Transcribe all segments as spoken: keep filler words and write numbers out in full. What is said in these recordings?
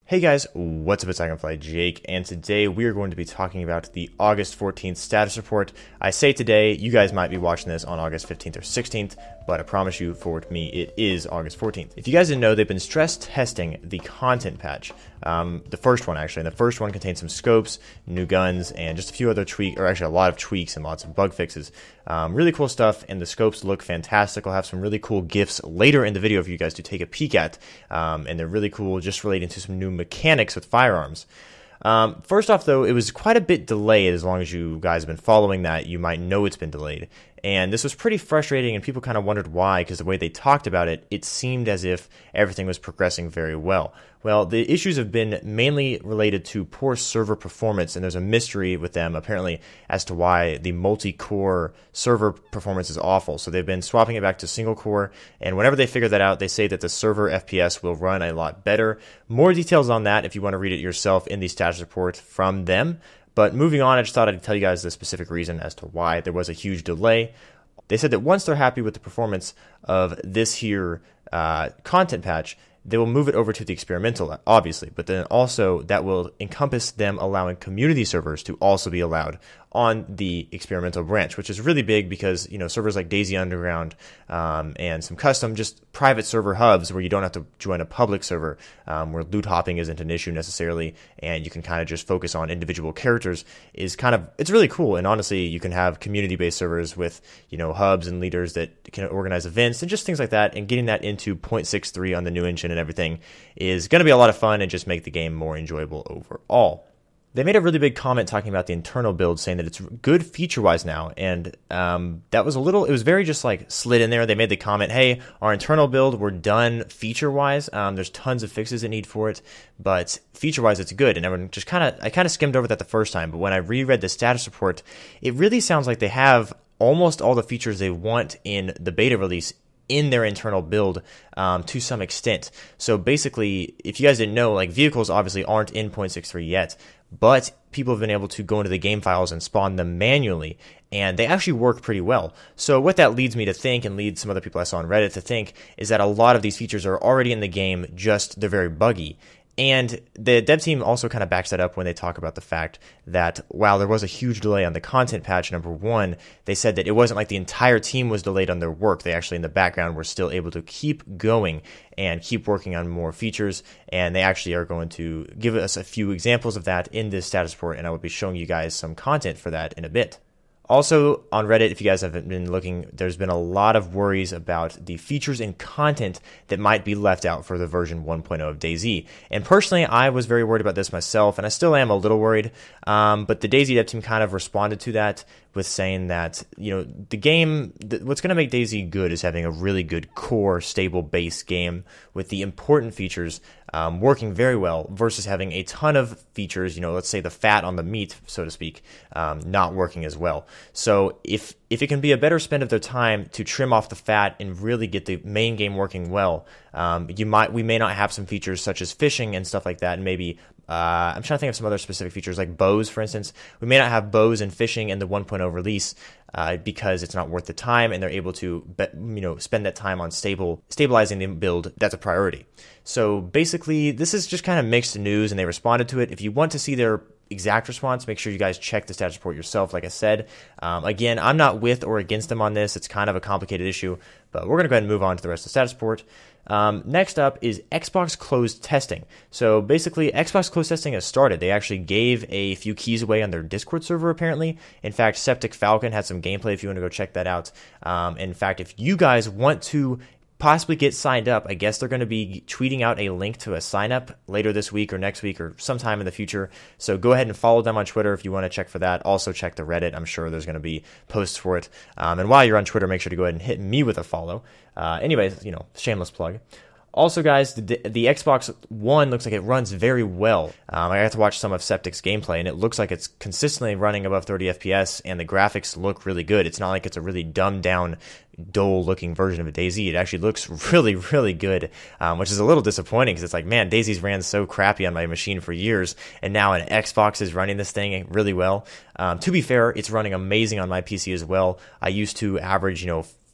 Hey guys, what's up? It's Dragonfly Jake, and today we are going to be talking about the August fourteenth status report. I say today, you guys might be watching this on August fifteenth or sixteenth, but I promise you, for me, it is August fourteenth. If you guys didn't know, they've been stress testing the content patch. Um, the first one, actually. And the first one contains some scopes, new guns, and just a few other tweaks, or actually a lot of tweaks and lots of bug fixes. Um, really cool stuff, and the scopes look fantastic. I'll have some really cool GIFs later in the video for you guys to take a peek at, um, and they're really cool, just relating to some new mechanics with firearms. Um, first off, though, it was quite a bit delayed. As long as you guys have been following that, you might know it's been delayed. And this was pretty frustrating, and people kind of wondered why, because the way they talked about it, it seemed as if everything was progressing very well. Well, the issues have been mainly related to poor server performance, and there's a mystery with them, apparently, as to why the multi-core server performance is awful. So they've been swapping it back to single-core, and whenever they figure that out, they say that the server F P S will run a lot better. More details on that if you want to read it yourself in the status report from them. But moving on, I just thought I'd tell you guys the specific reason as to why there was a huge delay. They said that once they're happy with the performance of this here uh, content patch, they will move it over to the experimental, obviously, but then also that will encompass them allowing community servers to also be allowed on the experimental branch, which is really big because, you know, servers like DayZ Underground um, and some custom just private server hubs where you don't have to join a public server, um, where loot hopping isn't an issue necessarily, and you can kind of just focus on individual characters is kind of, it's really cool. And honestly, you can have community-based servers with, you know, hubs and leaders that can organize events and just things like that, and getting that into point six three on the new engine and everything is going to be a lot of fun and just make the game more enjoyable overall. They made a really big comment talking about the internal build, saying that it's good feature-wise now, and um, that was a little, it was very just like slid in there. They made the comment, hey, our internal build, we're done feature-wise. Um, there's tons of fixes that need for it, but feature-wise, it's good. And everyone just kind of, I kind of skimmed over that the first time, but when I reread the status report, it really sounds like they have almost all the features they want in the beta release in their internal build um, to some extent. So basically, if you guys didn't know, like vehicles obviously aren't in point six three yet, but people have been able to go into the game files and spawn them manually, and they actually work pretty well. So what that leads me to think, and leads some other people I saw on Reddit to think, is that a lot of these features are already in the game, just they're very buggy. And the dev team also kind of backs that up when they talk about the fact that while there was a huge delay on the content patch number one, they said that it wasn't like the entire team was delayed on their work. They actually in the background were still able to keep going and keep working on more features, and they actually are going to give us a few examples of that in this status report, and I will be showing you guys some content for that in a bit. Also, on Reddit, if you guys haven't been looking, there's been a lot of worries about the features and content that might be left out for the version one point oh of DayZ. And personally, I was very worried about this myself, and I still am a little worried. Um, but the DayZ dev team kind of responded to that with saying that, you know, the game, th what's going to make DayZ good is having a really good core, stable base game with the important features um, working very well versus having a ton of features, you know, let's say the fat on the meat, so to speak, um, not working as well. So if if it can be a better spend of their time to trim off the fat and really get the main game working well, um, you might we may not have some features such as fishing and stuff like that, and maybe uh, I'm trying to think of some other specific features like bows, for instance. We may not have bows and fishing in the one point oh release uh, because it's not worth the time, and they're able to be, you know spend that time on stable stabilizing the build. That's a priority. So basically, this is just kind of mixed news, and they responded to it. If you want to see their exact response, make sure you guys check the status report yourself. Like I said, um, again, I'm not with or against them on this. It's kind of a complicated issue, but we're going to go ahead and move on to the rest of the status report. Um, next up is Xbox closed testing. So basically, Xbox closed testing has started. They actually gave a few keys away on their Discord server, apparently. In fact, Septic Falcon had some gameplay if you want to go check that out. Um, in fact, if you guys want to possibly get signed up, I guess they're going to be tweeting out a link to a sign up later this week or next week or sometime in the future. So go ahead and follow them on Twitter if you want to check for that. Also check the Reddit. I'm sure there's going to be posts for it. Um, and while you're on Twitter, make sure to go ahead and hit me with a follow. Uh, anyways, you know, shameless plug. Also, guys, the, the Xbox One looks like it runs very well. Um, I got to watch some of Septic's gameplay, and it looks like it's consistently running above thirty F P S, and the graphics look really good. It's not like it's a really dumbed-down, dull-looking version of DayZ. It actually looks really, really good, um, which is a little disappointing because it's like, man, DayZ's ran so crappy on my machine for years, and now an Xbox is running this thing really well. Um, to be fair, it's running amazing on my P C as well. I used to average, you know,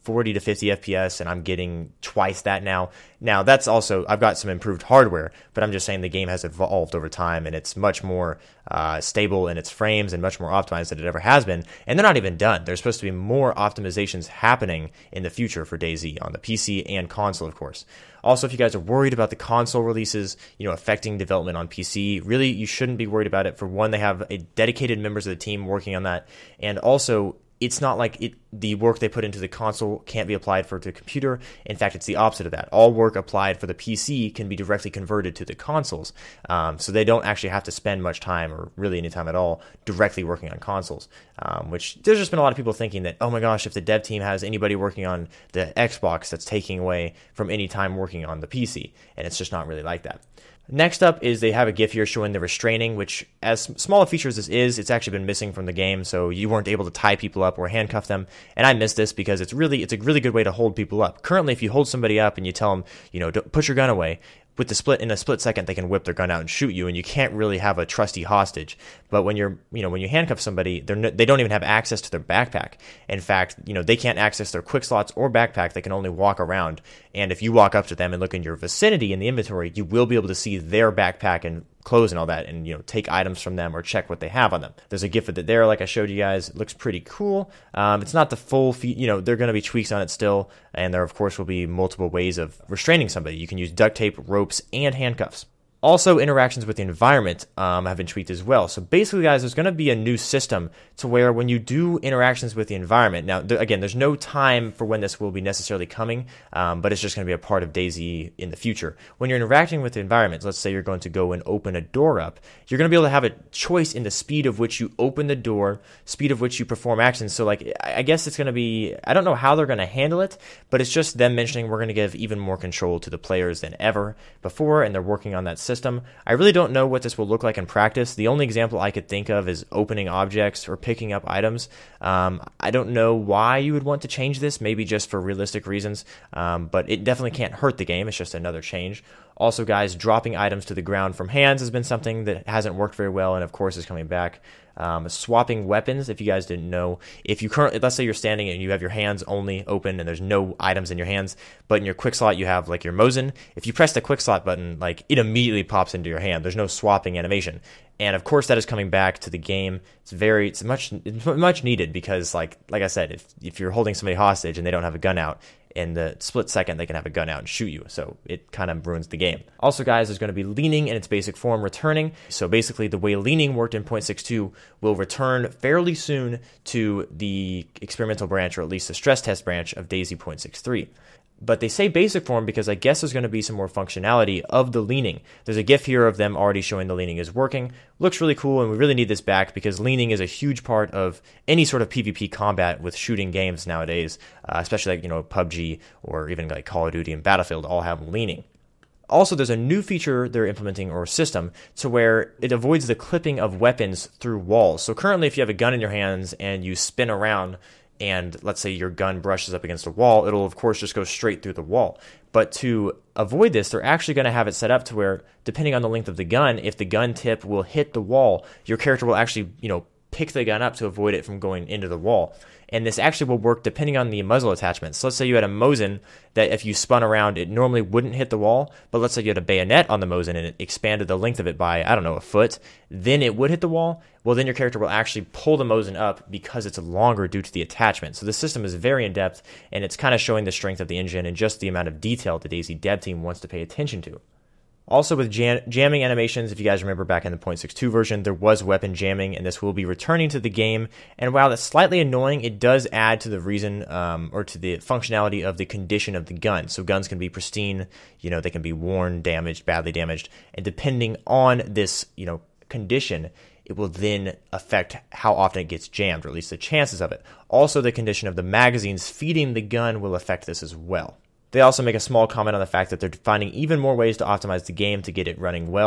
forty to fifty F P S, and I'm getting twice that now. Now, that's also, I've got some improved hardware, but I'm just saying the game has evolved over time, and it's much more uh, stable in its frames and much more optimized than it ever has been. And they're not even done. There's supposed to be more optimizations happening in the future for DayZ on the P C and console, of course. Also, if you guys are worried about the console releases, you know, affecting development on P C, really, you shouldn't be worried about it. For one, they have a dedicated members of the team working on that, and also, it's not like it, the work they put into the console can't be applied for the computer. In fact, it's the opposite of that. All work applied for the P C can be directly converted to the consoles. Um, so they don't actually have to spend much time, or really any time at all, directly working on consoles. Um, which there's just been a lot of people thinking that, oh my gosh, if the dev team has anybody working on the Xbox, that's taking away from any time working on the P C. And it's just not really like that. Next up is they have a GIF here showing the restraining, which, as small a feature as this is, it's actually been missing from the game, so you weren't able to tie people up or handcuff them. And I missed this because it's really it's a really good way to hold people up. Currently, if you hold somebody up and you tell them, you know, don't put your gun away, with the split in a split second, they can whip their gun out and shoot you, and you can't really have a trusty hostage. But when you're, you know, when you handcuff somebody, they're no, they don't even have access to their backpack. In fact, you know, they can't access their quick slots or backpack. They can only walk around. And if you walk up to them and look in your vicinity in the inventory, you will be able to see their backpack and clothes and all that, and, you know, take items from them or check what they have on them. There's a GIF of it there, like I showed you guys. It looks pretty cool. Um, it's not the full, fe- you know, there are going to be tweaks on it still, and there, of course, will be multiple ways of restraining somebody. You can use duct tape, ropes, and handcuffs. Also, interactions with the environment um, have been tweaked as well. So basically, guys, there's going to be a new system to where when you do interactions with the environment, now, th- again, there's no time for when this will be necessarily coming, um, but it's just going to be a part of DayZ in the future. When you're interacting with the environment, let's say you're going to go and open a door up, you're going to be able to have a choice in the speed of which you open the door, speed of which you perform actions. So, like, I guess it's going to be, I don't know how they're going to handle it, but it's just them mentioning we're going to give even more control to the players than ever before, and they're working on that system. System. I really don't know what this will look like in practice. The only example I could think of is opening objects or picking up items. Um, I don't know why you would want to change this, maybe just for realistic reasons, um, but it definitely can't hurt the game. It's just another change. Also, guys, dropping items to the ground from hands has been something that hasn't worked very well, and of course is coming back. Um, swapping weapons, if you guys didn't know, if you currently, let's say you're standing and you have your hands only open and there's no items in your hands, but in your quick slot you have like your Mosin, if you press the quick slot button, like it immediately pops into your hand. There's no swapping animation. And of course that is coming back to the game. It's very, it's much, it's much needed because like, like I said, if, if you're holding somebody hostage and they don't have a gun out, in the split second they can have a gun out and shoot you, so it kind of ruins the game. Also, guys, there's going to be leaning in its basic form returning. So basically the way leaning worked in point six two will return fairly soon to the experimental branch, or at least the stress test branch of DayZ point six three. But they say basic form because I guess there's going to be some more functionality of the leaning. There's a GIF here of them already showing the leaning is working. Looks really cool, and we really need this back because leaning is a huge part of any sort of PvP combat with shooting games nowadays, uh, especially like, you know, P U B G or even like Call of Duty and Battlefield all have leaning. Also, there's a new feature they're implementing, or system, to where it avoids the clipping of weapons through walls. So currently, if you have a gun in your hands and you spin around, and let's say your gun brushes up against a wall, it'll of course just go straight through the wall. But to avoid this, they're actually going to have it set up to where, depending on the length of the gun, if the gun tip will hit the wall, your character will actually, you know, pick the gun up to avoid it from going into the wall. And this actually will work depending on the muzzle attachment. So let's say you had a Mosin that if you spun around, it normally wouldn't hit the wall. But let's say you had a bayonet on the Mosin and it expanded the length of it by, I don't know, a foot. Then it would hit the wall. Well, then your character will actually pull the Mosin up because it's longer due to the attachment. So the system is very in-depth, and it's kind of showing the strength of the engine and just the amount of detail the DayZ dev team wants to pay attention to. Also, with jam- jamming animations, if you guys remember back in the point six two version, there was weapon jamming, and this will be returning to the game. And while that's slightly annoying, it does add to the reason, um, or to the functionality of the condition of the gun. So guns can be pristine, you know, they can be worn, damaged, badly damaged, and depending on this, you know, condition, it will then affect how often it gets jammed, or at least the chances of it. Also, the condition of the magazines feeding the gun will affect this as well. They also make a small comment on the fact that they're finding even more ways to optimize the game to get it running well.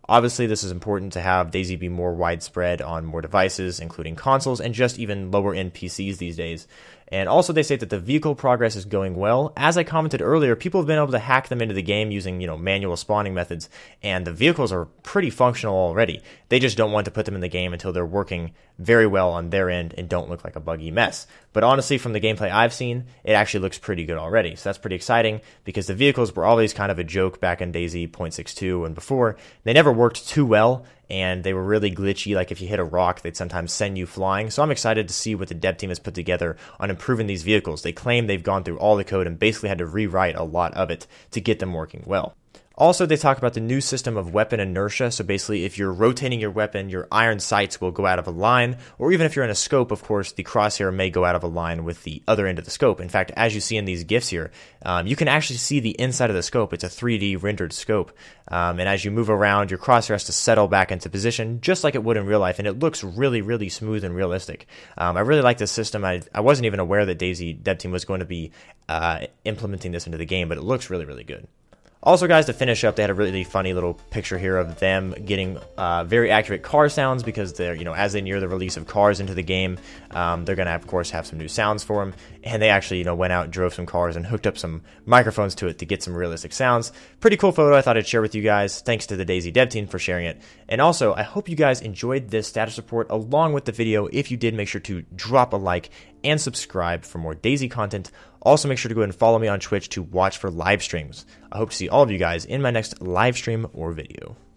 Obviously, this is important to have DayZ be more widespread on more devices, including consoles, and just even lower-end P Cs these days. And also, they say that the vehicle progress is going well. As I commented earlier, people have been able to hack them into the game using, you know, manual spawning methods, and the vehicles are pretty functional already. They just don't want to put them in the game until they're working very well on their end and don't look like a buggy mess. But honestly, from the gameplay I've seen, it actually looks pretty good already. So that's pretty exciting, because the vehicles were always kind of a joke back in DayZ zero point six two and before. They never worked too well, and they were really glitchy. Like if you hit a rock, they'd sometimes send you flying. So I'm excited to see what the dev team has put together on improving these vehicles. They claim they've gone through all the code and basically had to rewrite a lot of it to get them working well. Also, they talk about the new system of weapon inertia. So basically, if you're rotating your weapon, your iron sights will go out of a line, or even if you're in a scope, of course, the crosshair may go out of a line with the other end of the scope. In fact, as you see in these GIFs here, um, you can actually see the inside of the scope. It's a three D rendered scope. Um, and as you move around, your crosshair has to settle back into position, just like it would in real life, and it looks really, really smooth and realistic. Um, I really like this system. I, I wasn't even aware that DayZ dev team was going to be uh, implementing this into the game, but it looks really, really good. Also, guys, to finish up, they had a really funny little picture here of them getting uh, very accurate car sounds, because they're, you know, as they near the release of cars into the game, um, they're going to, of course, have some new sounds for them. And they actually, you know, went out and drove some cars and hooked up some microphones to it to get some realistic sounds. Pretty cool photo. I thought I'd share with you guys. Thanks to the DayZ dev team for sharing it. And also, I hope you guys enjoyed this status report along with the video. If you did, make sure to drop a like and subscribe for more DayZ content. Also, make sure to go ahead and follow me on Twitch to watch for live streams. I hope to see all of you guys in my next live stream or video.